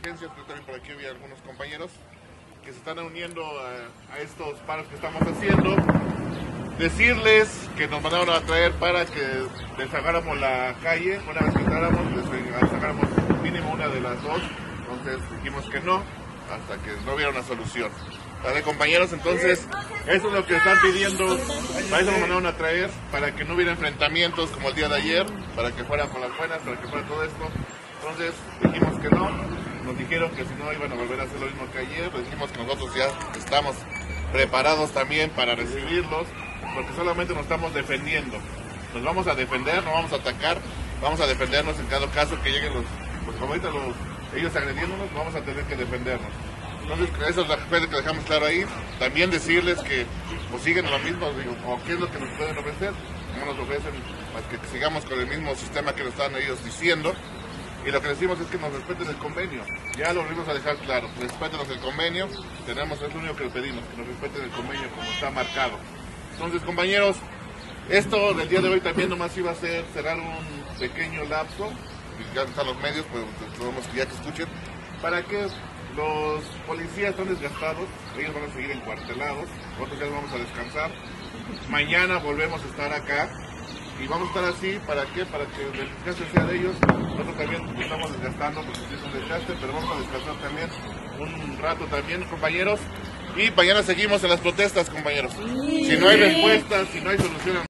emergencias, pero también por aquí había algunos compañeros que se están uniendo a estos paros que estamos haciendo. Decirles que nos mandaron a traer para que deshagáramos la calle. Una vez que entráramos, deshagáramos mínimo una de las dos. Entonces dijimos que no, hasta que no hubiera una solución. ¿Vale, compañeros? Entonces, eso es lo que están pidiendo. Para eso nos mandaron a traer, para que no hubiera enfrentamientos como el día de ayer, para que fuera con las buenas, para que fuera todo esto. Entonces dijimos que no. Nos dijeron que si no iban a volver a hacer lo mismo que ayer. Les dijimos que nosotros ya estamos preparados también para recibirlos, porque solamente nos estamos defendiendo. Nos vamos a defender, no vamos a atacar, vamos a defendernos en cada caso que lleguen pues como ahorita ellos agrediéndonos, vamos a tener que defendernos. Entonces, eso es lo que dejamos claro ahí. También decirles que pues siguen lo mismo, digo, o qué es lo que nos pueden ofrecer. No nos ofrecen más que sigamos con el mismo sistema que nos están ellos diciendo. Y lo que decimos es que nos respeten el convenio. Ya lo volvimos a dejar claro, respétenos el convenio. Es lo único que les pedimos, que nos respeten el convenio como está marcado. Entonces, compañeros, esto del día de hoy también nomás iba a ser cerrar un pequeño lapso. Ya están los medios, pues podemos que ya que escuchen, para que los policías están desgastados, ellos van a seguir encuartelados, nosotros ya vamos a descansar. Mañana volvemos a estar acá y vamos a estar así, ¿para qué? Para que el desgaste sea de ellos. Nosotros también estamos desgastando porque es un desgaste, pero vamos a descansar también un rato también, compañeros. Y mañana seguimos en las protestas, compañeros. Si no hay respuesta, si no hay solución